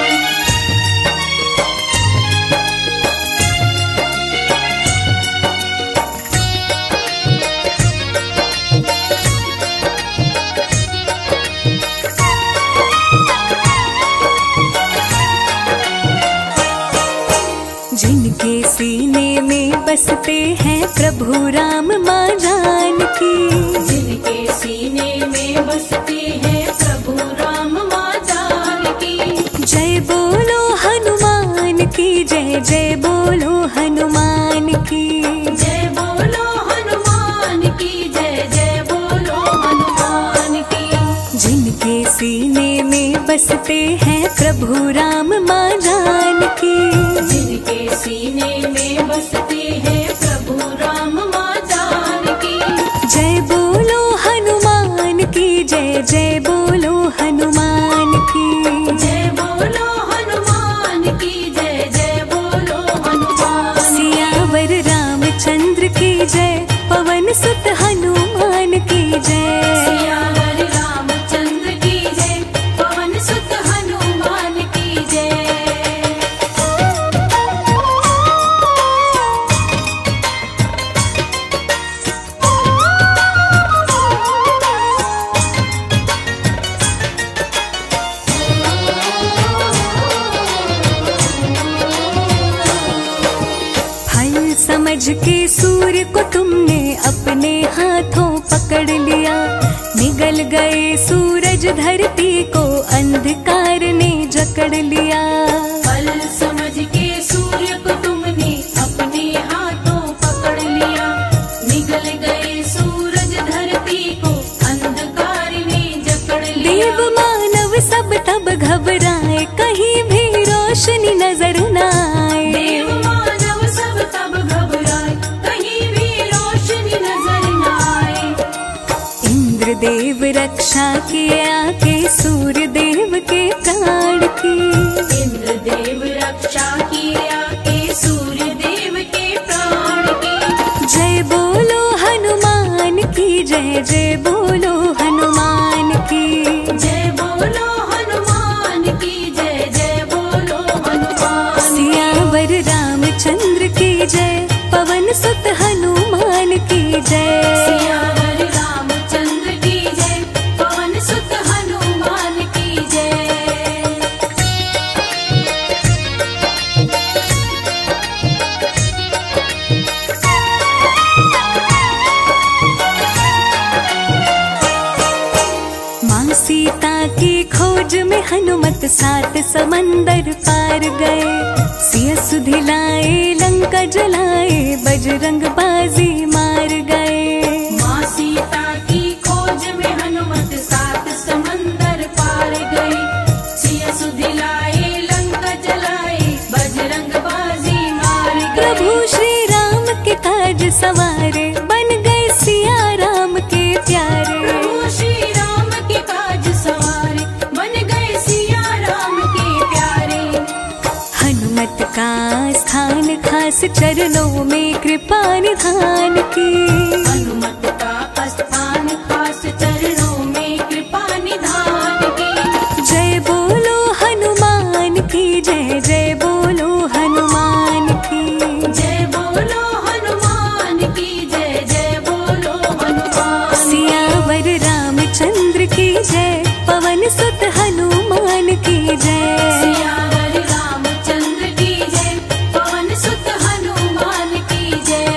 जिनके सीने में बसते हैं प्रभु राम माँ जानकी, जिनके सीने में बसते हैं प्रभु राम माँ जानकी। जय बोलो हनुमान की जय, जय बोलो हनुमान की। जय बोलो हनुमान की जय, जय बोलो हनुमान की। जिनके सीने में बसते हैं प्रभु राम माँ जानकी, जिनके सीने में बसते हैं प्रभु राम माँ जानकी। जय बोलो हनुमान की जय, जय बोलो हनुमान की। जय बोलो हनुमान की जय, जय बोलो हनुमान। सियावर रामचंद्र की जय, पवन सुत हनुमान की जय। सियावर रामचंद्र की जय, पवन सुत हनुमान की जय। फल समझ के सूर्य को तुमने अपने हाथों पकड़ लिया, निगल गए सूरज धरती को अंधकार ने जकड़ लिया। फल समझ के सूर्य को तुमने अपने हाथों पकड़ लिया, निगल गए सूरज धरती को अंधकार ने जकड़ लिया। देव मानव सब तब घबराए, कहीं भी रोशनी नजर न आए। देव मानव सब तब घबराए, कहीं भी रोशनी नजर न आए। इंद्र देव रक्षा किए आके सूर्य देव के प्राण की। इंद्र देव रक्षा किए आके सूर्य देव के प्राण की। जय बोलो हनुमान की जय, जय बोलो हनुमान की। जय बोलो हनुमान की जय, जय बोलो हनुमान। सियावर रामचंद्र की जय, पवन सुत हनुमान की जय। सियावर रामचंद्र की जय, पवन सुत हनुमान की जय। माँ सीता की खोज में हनुमत 7 समंदर पार गए, सिया सुधिलाए लंका जलाए, बजरंग बाजी मार गए। माँ सीता की खोज में हनुमत 7 समंदर पार गए, सिया सुधिलाए लंका जलाए, बजरंग बाजी मार गए। प्रभु श्री राम के काज सवारे, बन गए सिया राम के प्यारे। प्रभु श्री राम के काज सवारे, का स्थान खास चरणों में कृपा निधान की। हनुमत का स्थान खास चरणों में कृपा निधान की। जय बोलो हनुमान की जय, जय बोलो हनुमान की। जय बोलो हनुमान की जय, जय बोलो हनुमान। सियावर रामचंद्र की जय, पवन सुत हनुमान की जय। सियावर रामचंद्र की जय, पवन सुत हनुमान की जय।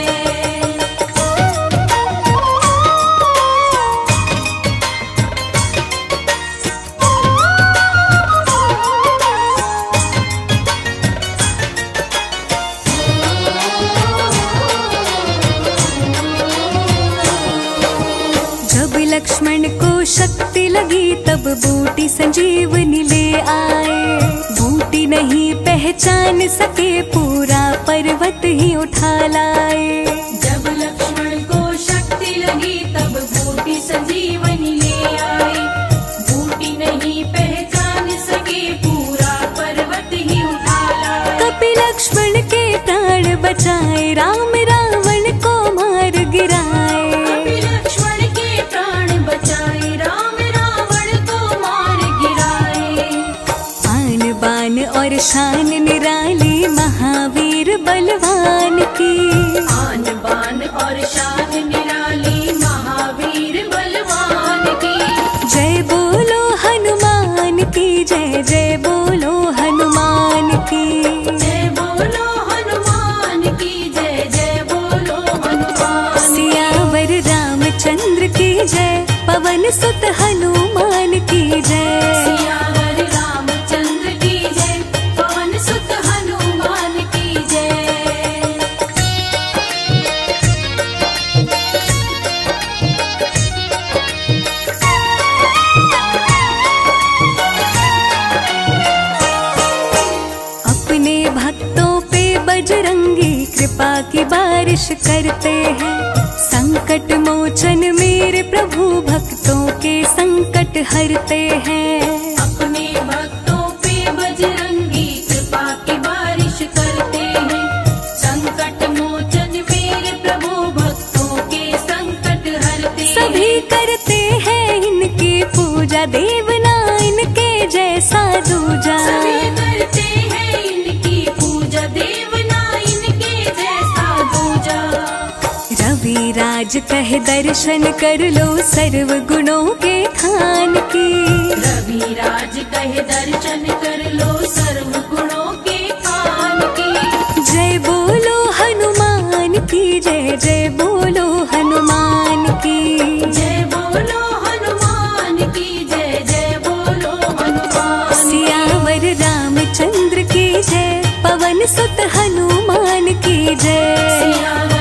जब लक्ष्मण को शक्ति लगी तब बूटी संजीवनी ले आए। बूटी नहीं पहचान सके पूरा पर्वत ही उठा लाए। जब लक्ष्मण को शक्ति लगी तब बूटी संजीवनी ले आए। बूटी नहीं पहचान सके पूरा पर्वत ही उठा लाए। कपि लक्ष्मण के प्राण बचाए, राम रावण को मार गिराए। कपि लक्ष्मण के प्राण बचाए, राम रावण को मार गिराए। आन बान और शान निराली महावीर बलवान की। आन बान और शान निराली महावीर बलवान की। जय बोलो हनुमान की जय, जय बोलो हनुमान की। जय बोलो हनुमान की जय, जय बोलो हनुमान। सियावर रामचंद्र की जय, पवन सुत हनुमान की जय। सियावर रामचंद्र की जय, पवन सुत हनुमान की जय। अपने भक्तों पे बजरंगी कृपा की बारिश करते हैं। संकट मोचन मेरे प्रभु भक्तों के संकट हरते हैं। अपने भक्तों पे बजरंगी कृपा की बारिश करते हैं। संकट मोचन मेरे प्रभु भक्तों के संकट हरते हैं। सभी करते हैं इनकी पूजा, देवना इनके जैसा दूजा। सभी करते हैं इनकी पूजा, देवना इनके जैसा दूजा। रवि राज कह दर्शन कर लो सर्व गुणों के खान की। रवि राज कहे दर्शन कर लो सर्व गुणों के खान की। जय बोलो हनुमान की जय, जय बोलो हनुमान की। जय बोलो हनुमान की जय, जय बोलो हनुमान। सियावर रामचंद्र की जय, पवन सुत हनुमान की जय। सियावर